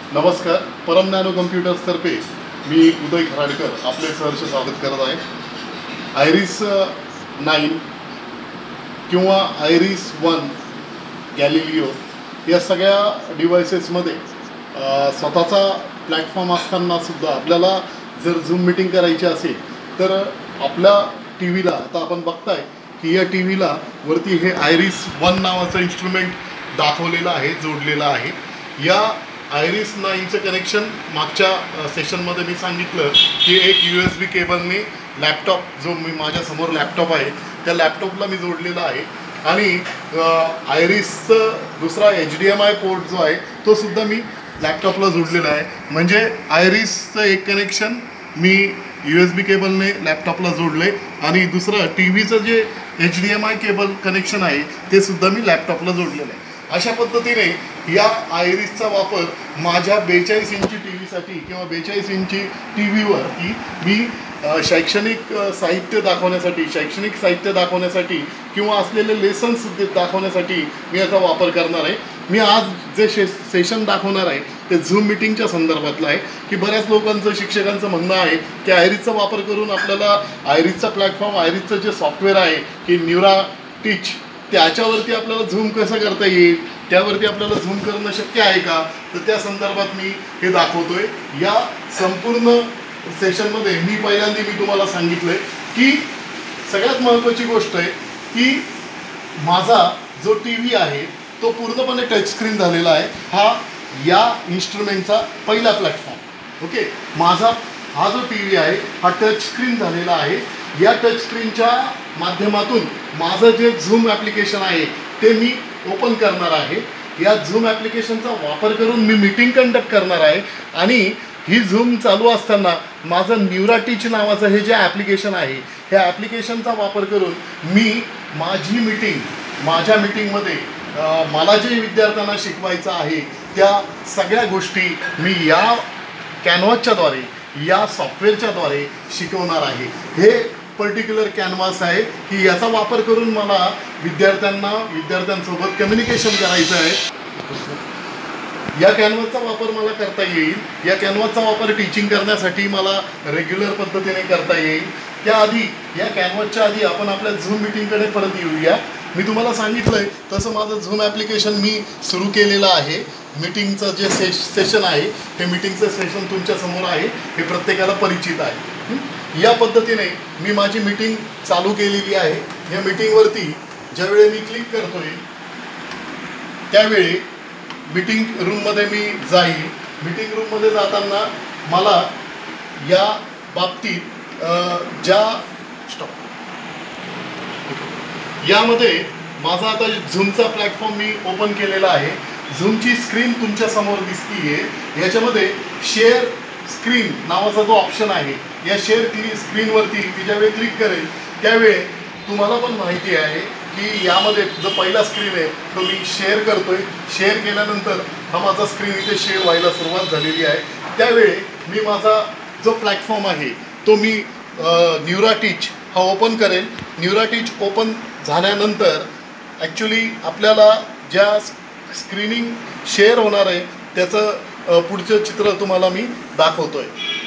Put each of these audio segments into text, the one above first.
नमस्कार. परम नॅनो कम्प्युटर्सतर्फे मी उदय खराडकर आपले सहर्ष स्वागत करत आहे. आयरिस 9 किंवा आयरिस 1 गॅलिलिओ या सगळ्या डिव्हायसेसमध्ये स्वतःचा प्लॅटफॉर्म असतानासुद्धा आपल्याला जर झूम मीटिंग करायची असेल तर आपल्या टी व्हीला आता आपण बघताय की या टी व्हीला वरती हे आयरिस 1 नावाचं इन्स्ट्रुमेंट दाखवलेलं आहे, जोडलेलं आहे. या आयरिस 9चं कनेक्शन मागच्या सेशनमध्ये मी सांगितलं की एक USB केबलने लॅपटॉप, जो माझ्यासमोर लॅपटॉप आहे त्या लॅपटॉपला मी जोडलेला आहे. आणि आयरिसचं दुसरा HDMI पोर्ट जो आहे तो सुद्धा मी लॅपटॉपला जोडलेला आहे. म्हणजे आयरिसचं एक कनेक्शन मी USB केबलने लॅपटॉपला जोडले आणि दुसरं टी व्हीचं जे HDMI केबल कनेक्शन आहे ते सुद्धा मी लॅपटॉपला जोडलेलं आहे. अशा पद्धतीने या आयरिसचा वापर माझ्या 42 इंची टी व्हीसाठी किंवा 42 इंची टी व्हीवरती मी शैक्षणिक साहित्य दाखवण्यासाठी किंवा असलेले लेसन्स दाखवण्यासाठी मी याचा वापर करणार आहे. मी आज जे सेशन दाखवणार आहे ते झूम मीटिंगच्या संदर्भातलं आहे की बऱ्याच लोकांचं, शिक्षकांचं म्हणणं आहे की आयरिसचा वापर करून आपल्याला आयरिसचा प्लॅटफॉर्म, आयरिसचं जे सॉफ्टवेअर आहे की न्यूरा टीच, त्याच्यावरती आपल्याला झूम कसं करता येईल, त्यावरती आपल्याला झूम करणं शक्य आहे का, तर त्या संदर्भात मी हे दाखवतोय. या संपूर्ण सेशनमध्ये मी तुम्हाला सांगितलं आहे की सगळ्यात महत्त्वाची गोष्ट आहे की माझा जो टी व्ही आहे तो पूर्णपणे टचस्क्रीन झालेला आहे. हा या इन्स्ट्रुमेंटचा पहिला प्लॅटफॉर्म. ओके, माझा हा जो टी व्ही आहे हा टचस्क्रीन झालेला आहे. या टचस्क्रीनच्या माध्यमातून माझं जे झूम ॲप्लिकेशन आहे ते मी ओपन करणार आहे. या झूम ॲप्लिकेशनचा वापर करून मी मीटिंग कंडक्ट करणार आहे. आणि ही झूम चालू असताना माझं न्यूरा टीच नावाचं हे जे ॲप्लिकेशन आहे ह्या ॲप्लिकेशनचा वापर करून मी माझ्या मीटिंगमध्ये मला जे विद्यार्थ्यांना शिकवायचं आहे त्या सगळ्या गोष्टी मी या कॅनव्हासच्याद्वारे, या सॉफ्टवेअरच्याद्वारे शिकवणार आहे. हे पर्टिक्युलर कॅनव्हास आहे की याचा वापर करून मला विद्यार्थ्यांसोबत कम्युनिकेशन करायचं आहे. या कॅनव्हासचा वापर मला करता येईल. या कॅनव्हासचा वापर टीचिंग करण्यासाठी मला रेग्युलर पद्धतीने करता येईल. त्याआधी, या कॅनव्हासच्या आधी आपण आपल्या झूम मीटिंगकडे परत येऊया. मी तुम्हाला सांगितलं आहे तसं माझं झूम ॲप्लिकेशन मी सुरू केलेलं आहे. मीटिंगचं जे सेशन आहे हे मीटिंगचं सेशन तुमच्यासमोर आहे, हे प्रत्येकाला परिचित आहे. या पद्धतीने मी माझी मीटिंग चालू केलेली आहे. या मीटिंगवरती ज्यावेळी मी क्लिक करतोय त्यावेळी मीटिंग रूममध्ये मी जाईल. मीटिंग रूममध्ये जाताना मला या बाबतीत यामध्ये माझा आता झूमचा प्लॅटफॉर्म मी ओपन केलेला आहे. झूमची स्क्रीन तुमच्यासमोर दिसतीये. याच्यामध्ये शेअर स्क्रीन नावाचा जो ऑप्शन आहे, या शेअर स्क्रीनवरती मी ज्यावेळी क्लिक करेल त्यावेळी तुम्हाला पण माहिती आहे की यामध्ये जो पहिला स्क्रीन आहे तो मी शेअर करतोय. शेअर केल्यानंतर हा माझा स्क्रीन इथे शेअर व्हायला सुरुवात झालेली आहे. त्यावेळी मी माझा जो प्लॅटफॉर्म आहे तो मी न्यूरा टीच हा ओपन करेल. न्यूरा टीच ओपन झाल्यानंतर ॲक्च्युली आपल्याला ज्या स्क्रीनिंग शेअर होणार आहे त्याचं पुढचं चित्र तुम्हाला मी दाखवतोय.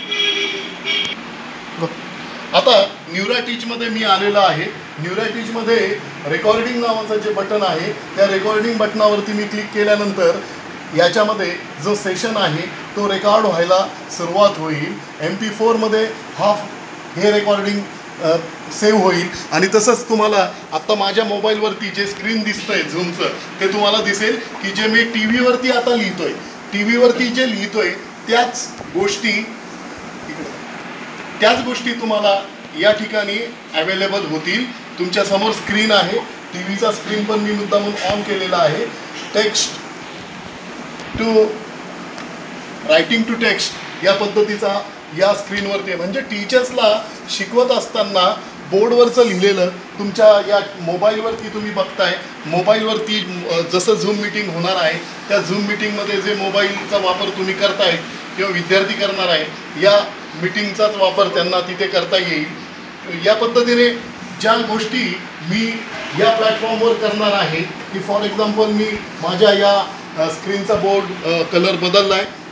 आता न्यूरा टीचमध्ये मी आलेला आहे. न्यूरा टीचमध्ये रेकॉर्डिंग नावाचं जे बटन आहे त्या रेकॉर्डिंग बटनावरती मी क्लिक केल्यानंतर याच्यामध्ये जो सेशन आहे तो रेकॉर्ड व्हायला सुरुवात होईल. MP4मध्ये हे रेकॉर्डिंग सेव्ह होईल. आणि तसंच तुम्हाला आत्ता माझ्या मोबाईलवरती जे स्क्रीन दिसतंय झूमचं ते तुम्हाला दिसेल की जे मी टी व्हीवरती आता लिहितोय, टी व्हीवरती जे लिहितोय त्याच गोष्टी तुम्हाला या ठिकाणी अवेलेबल होतील. तुमच्यासमोर स्क्रीन आहे, टी व्हीचा स्क्रीन पण मी मुद्दामून ऑन केलेला आहे. रायटिंग टू टेक्स्ट या पद्धतीचा या स्क्रीनवरती आहे. म्हणजे टीचर्सला शिकवत असताना बोर्डवरचं लिहिलेलं तुमच्या या मोबाईलवरती तुम्ही बघताय. मोबाईलवरती जसं झूम मीटिंग होणार आहे त्या झूम मीटिंगमध्ये जे मोबाईलचा वापर तुम्ही करताय किंवा विद्यार्थी करणार आहे या मीटिंगचाच वापर त्यांना तिथे करता येईल. या पद्धतीने ज्या गोष्टी मी या प्लॅटफॉर्मवर करणार आहे की फॉर एक्झाम्पल मी माझ्या या स्क्रीनचा बोर्ड कलर बदलला आहे.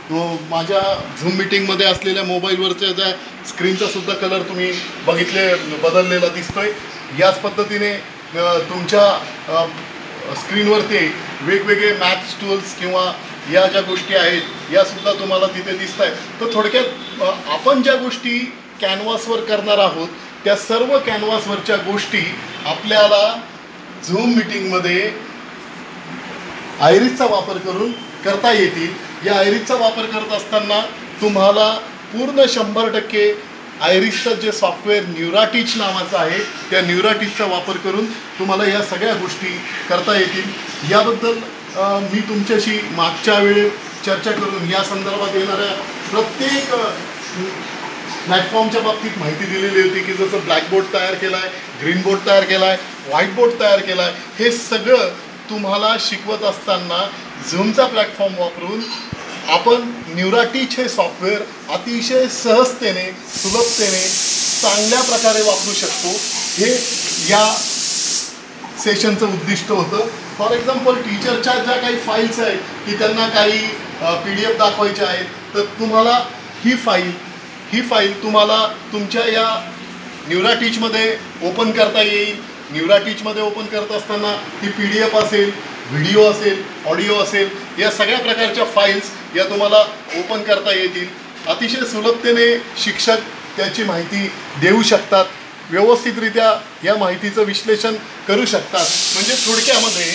माझ्या झूम मीटिंगमध्ये असलेल्या मोबाईलवरच्या ज्या स्क्रीनचा सुद्धा कलर तुम्ही बदललेला दिसतोय. याच पद्धतीने तुमच्या स्क्रीनवरती वेगवेगळे मॅथ्स टूल्स किंवा या ज्या गोष्टी आहेत यासुद्धा तुम्हाला तिथे दिसत आहेत. तर थोडक्यात आपण ज्या गोष्टी कॅनव्हासवर करणार आहोत त्या सर्व कॅनव्हासवरच्या गोष्टी आपल्याला झूम मीटिंगमध्ये आयरिसचा वापर करून करता येतील. या आयरिसचा वापर करत असताना तुम्हाला पूर्ण 100% आयरिसचं जे सॉफ्टवेअर न्यूराटीच नावाचं आहे त्या न्यूराटीचचा वापर करून तुम्हाला या सगळ्या गोष्टी करता येतील. याबद्दल मी तुमच्याशी मागच्या वेळेस चर्चा करून या संदर्भात येणाऱ्या प्रत्येक प्लॅटफॉर्मच्या बाबतीत माहिती दिलेली होती की जसं ब्लॅकबोर्ड तयार केला आहे, ग्रीन बोर्ड तयार केला आहे, व्हाईट बोर्ड तयार केला आहे. हे सगळं तुम्हाला शिकवत असताना झूमचा प्लॅटफॉर्म वापरून आपण न्यूराटीच हे सॉफ्टवेअर अतिशय सहजतेने सुलभतेने चांगल्या प्रकारे वापरू शकतो. हे या सेशनचं उद्दिष्ट होतं. फॉर एक्झाम्पल टीचरच्या ज्या काही फाईल्स आहेत की त्यांना काही PDF दाखवायच्या आहेत तर तुम्हाला ही फाईल तुम्हाला तुमच्या या न्यूराटीचमध्ये ओपन करता येईल. न्यूराटीचमध्ये ओपन करत असताना ती PDF असेल, व्हिडिओ असेल, ऑडिओ असेल, या सगळ्या प्रकारच्या फाईल्स या तुम्हाला ओपन करता येतील. अतिशय सुलभतेने शिक्षक त्याची माहिती देऊ शकतात. व्यवस्थितरित्या या माहितीचं विश्लेषण करू शकतात. म्हणजे थोडक्यामध्ये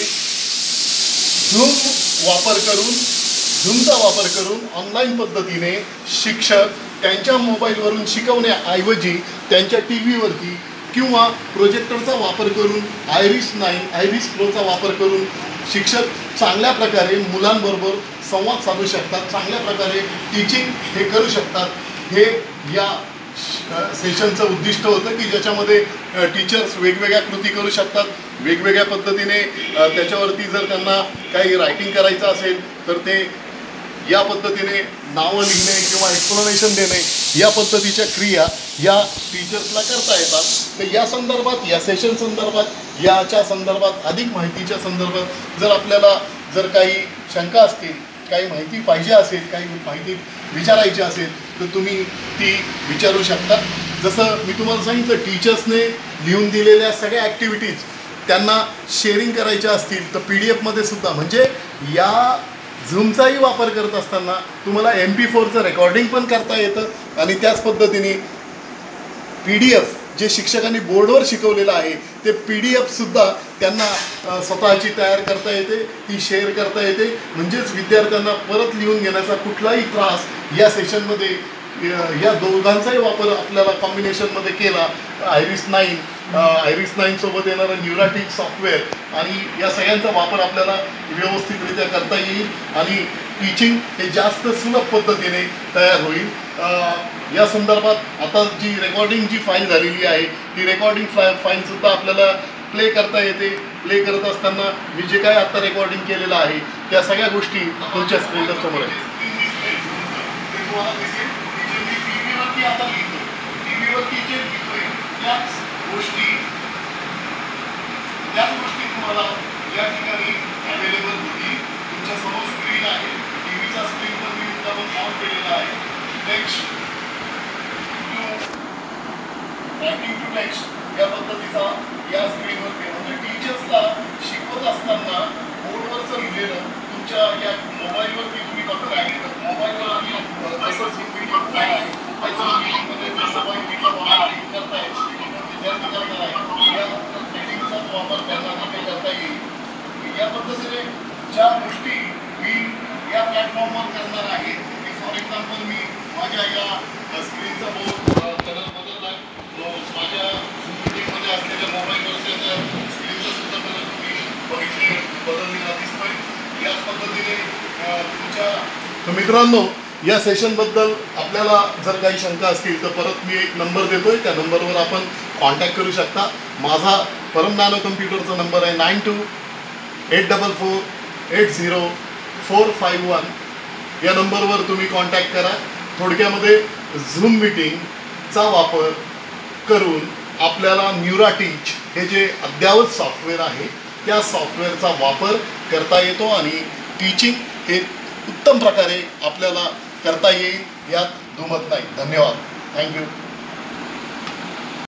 झूमचा वापर करून ऑनलाईन पद्धतीने शिक्षक त्यांच्या मोबाईलवरून शिकवण्याऐवजी त्यांच्या TV वरती किंवा प्रोजेक्टरचा वापर करून आयरिस प्रोचा वापर करून शिक्षक चांगल्या प्रकारे मुलांबरोबर संवाद साधू शकतात. चांगल्या प्रकारे टीचिंग हे करू शकतात. हे या सेशनचं उद्दिष्ट होतं की ज्याच्यामध्ये टीचर्स वेगवेगळ्या कृती करू शकतात. वेगवेगळ्या पद्धतीने त्याच्यावरती जर त्यांना काही रायटिंग करायचं असेल तर ते या पद्धतीने नावं लिहिणे किंवा एक्सप्लेनेशन देणे या पद्धतीच्या क्रिया या टीचर्सला करता येतात. तर या संदर्भात या सेशन संदर्भात याच्या संदर्भात अधिक माहितीच्या संदर्भात जर आपल्याला जर काही शंका असतील, काही माहिती पाहिजे असेल, काही माहिती विचारायची असेल तर तुम्ही ती विचारू शकता. जसं मी तुम्हाला सांगितलं टीचर्सने लिहून दिलेल्या सगळ्या ॲक्टिव्हिटीज त्यांना शेअरिंग करायच्या असतील तर PDF सुद्धा म्हणजे या झूमचाही वापर करत असताना तुम्हाला MP4चं रेकॉर्डिंग पण करता येतं आणि त्याच पद्धतीने PDF जे शिक्षकांनी बोर्डवर शिकवलेलं आहे ते PDF त्यांना स्वतःची तयार करता येते, ती शेअर करता येते. म्हणजेच विद्यार्थ्यांना परत लिहून घेण्याचा कुठलाही त्रास या सेशनमध्ये या दोघांचाही वापर आपल्याला कॉम्बिनेशनमध्ये केला. आयरिस 9 सोबत येणारं न्यूराटीच सॉफ्टवेअर आणि या सगळ्यांचा वापर आपल्याला व्यवस्थितरित्या करता येईल आणि टीचिंग हे जास्त सुलभ पद्धतीने तयार होईल. या संदर्भात आता जी रेकॉर्डिंग जी फाईल झालेली आहे ती रेकॉर्डिंग फाईलसुद्धा आपल्याला प्ले करता येते. प्ले करत असताना मी जे काय आता रेकॉर्डिंग केलेलं आहे त्या सगळ्या गोष्टी तुमच्या स्क्रीनच्या समोर आहेत. आता लिहितो TV वरती जे लिहितोय त्याच गोष्टी तुम्हाला या ठिकाणी अवेलेबल होतील. तुमच्या समोर स्क्रीन आहे. टीव्हीचा स्क्रीनवर मी मुद्दाम ऑन केलेला आहे. Text to typing to text या पद्धतीचा या स्क्रीनवरती म्हणजे टीचर्सला शिकवत असताना बोर्डवरचं लिहिलेलं तुमच्या या मोबाईलवरती तुम्ही बघत आहे. मोबाईलवर जसं व्हिडिओ आहे वापर त्यांना करता येईल. या पद्धतीने ज्या गोष्टी मी या प्लॅटफॉर्मवर करणार आहे की फॉर एक्झाम्पल मी माझ्या या स्क्रीनचा कलर बदलला आहे. माझ्या मीटिंगमध्ये असलेल्या मोबाईलवरच्या स्क्रीनचा सुद्धा कलर तुम्ही बदललेला दिसतोय. याच पद्धतीने तुमच्या मित्रांनो या सेशनबद्दल आपल्याला जर काही शंका असतील तर परत मी एक नंबर देतोय. त्या नंबरवर आपण कॉन्टॅक्ट करू शकता. माझा परम नॅनो कम्प्युटरचा नंबर आहे 9284480451. या नंबरवर तुम्ही कॉन्टॅक्ट करा. थोडक्यामध्ये झूम मीटिंगचा वापर करून आपल्याला न्यूराटीच हे जे अद्ययावत सॉफ्टवेअर आहे त्या सॉफ्टवेअरचा वापर करता येतो आणि टीचिंग हे उत्तम प्रकारे आपल्याला करता येईल यात दुमत नाही. धन्यवाद. थँक्यू.